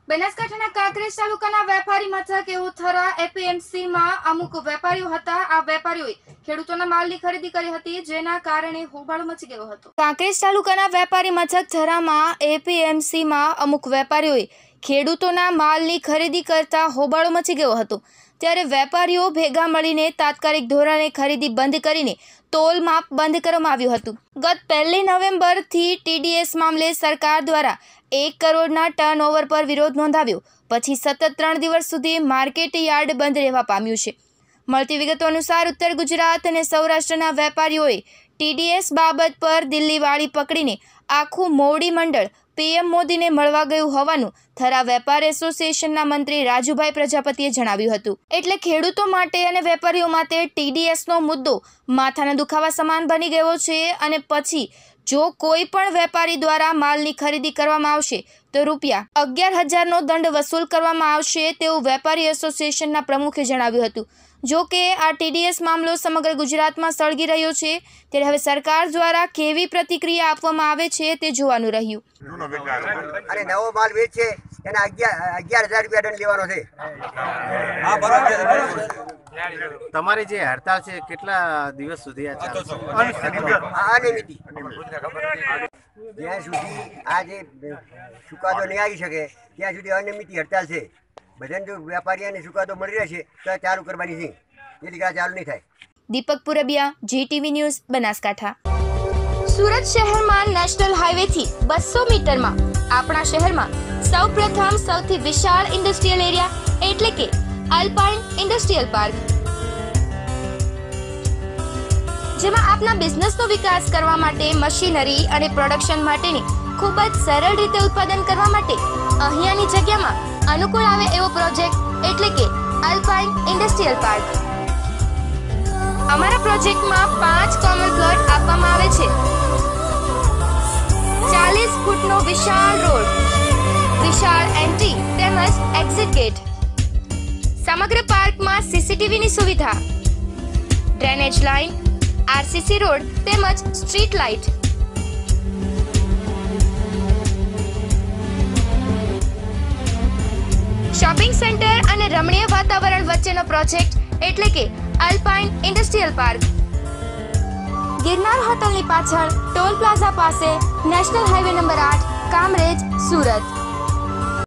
બનાસકાંઠાના કાંકરેજ તાલુકાના વેપારી મથક એવુથરા એપીએમસીમાં અમુક વેપારીઓ હતા। આ વેપારીઓએ ખેડૂતોના માલની ખરીદી કરી હતી, જેના કારણે હોબાળો મચી ગયો હતો। કાંકરેજ તાલુકાના વેપારી મથક થરામાં એપીએમસીમાં અમુક વેપારીઓએ ખેડૂતોના માલની ખરીદી કરતા હોબાળો મચી ગયો હતો। ત્યારે વેપારીઓ ભેગા મળીને તાત્કાલિક ધોરણે ખરીદી બંધ કરીને તોલ માપ બંધ કરવામાં આવ્યું હતું। ગત 1 નવેમ્બરથી ટીડીએસ મામલે સરકાર દ્વારા 1 કરોડના ટર્નઓવર પર વિરોધ નોંધાવ્યો પછી સતત 3 દિવસ સુધી માર્કેટ યાર્ડ બંધ રહેવા પામ્યું છે। મળતી વિગતો અનુસાર ઉત્તર ગુજરાત અને સૌરાષ્ટ્રના વેપારીઓએ ટીડીએસ બાબત પર દિલ્હી વાળી પકડીને આખું મોવડી મંડળ પીએમ મોદીને મળવા ગયું હોવાનું થરા વેપાર એસોસિએશનના મંત્રી રાજુભાઈ પ્રજાપતિએ જણાવ્યું હતું। એટલે ખેડૂતો માટે અને વેપારીઓ માટે ટીડીએસનો મુદ્દો માથાના દુખાવા સમાન બની ગયો છે અને પછી જો કોઈ પણ વેપારી દ્વારા માલની ખરીદી કરવામાં આવશે તો રૂપિયા 11,000નો દંડ વસૂલ કરવામાં આવશે તેવું વેપારી એસોસિએશનના પ્રમુખે જણાવ્યું હતું। જો કે આ ટીડીએસ મામલો સમગ્ર ગુજરાતમાં સળગી રહ્યો છે, ત્યારે હવે સરકાર દ્વારા કેવી પ્રતિક્રિયા આપવામાં આવે છે તે જોવાનું રહ્યું। અને નવો માલ વેચે એના 11,000 રૂપિયા દંડ લેવાનો છે। હા, બરાબર। તમારી જે હડતાલ છે કેટલા દિવસ સુધી આ ચાલશે? અનિયમિત જ્યાં સુધી આ જે ચુકાદો નહીં આવી શકે ત્યાં સુધી અનિયમિત હડતાલ છે। બધાને જો વેપારીઓને ચુકાદો મળી રહેશે તો ચાલુ કરવાની છે, એટલે કે આ ચાલુ નહીં થાય। Deepak Purbiya, GTV news, Banaskantha. સુરત શહેરમાં નેશનલ હાઈવેથી 200 મીટરમાં આપણા શહેરમાં સૌપ્રથમ સૌથી વિશાળ ઇન્ડસ્ટ્રીયલ એરિયા એટલે કે અલ્પાઇન ઇન્ડસ્ટ્રીયલ પાર્ક, જેમાં આપના બિઝનેસનો વિકાસ કરવા માટે મશીનરી અને પ્રોડક્શન માટેની ખૂબ જ સરળ રીતે ઉત્પાદન કરવા માટે અહીંયાની જગ્યામાં અનુકૂળ આવે એવો પ્રોજેક્ટ એટલે કે અલ્પાઇન ઇન્ડસ્ટ્રીયલ પાર્ક। અમારા પ્રોજેક્ટમાં 5 કોમન પ્લોટ આપવામાં આવે છે। 40 ફૂટનો વિશાળ રોડ, વિશાળ એન્ટ્રી તેમજ એક્ઝિટ ગેટ, સમગ્ર પાર્કમાં સીસીટીવીની સુવિધા, ડ્રેનેજ લાઇન, આરસીસી રોડ તેમજ સ્ટ્રીટ લાઇટ, શોપિંગ સેન્ટર અને રમણીય વાતાવરણ વચ્ચેનો પ્રોજેક્ટ એટલે કે અલ્પાઇન ઇન્ડસ્ટ્રીયલ પાર્ક। ગિરનાર હોટલની પાછળ ટોલ પ્લાઝા પાસે national highway number 8, Kamrej, Surat.